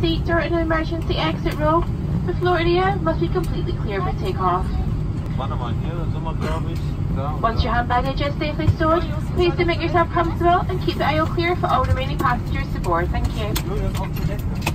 seat during an emergency exit row. The floor area must be completely clear for takeoff. Once your hand baggage is safely stored, please do make yourself comfortable and keep the aisle clear for all remaining passengers to board. Thank you.